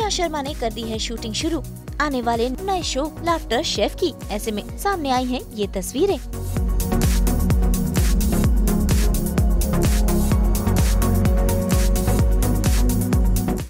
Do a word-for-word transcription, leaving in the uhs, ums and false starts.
शर्मा ने कर दी है शूटिंग शुरू। आने वाले नए शो लाफ्टर शेफ की ऐसे में सामने आई हैं ये तस्वीरें।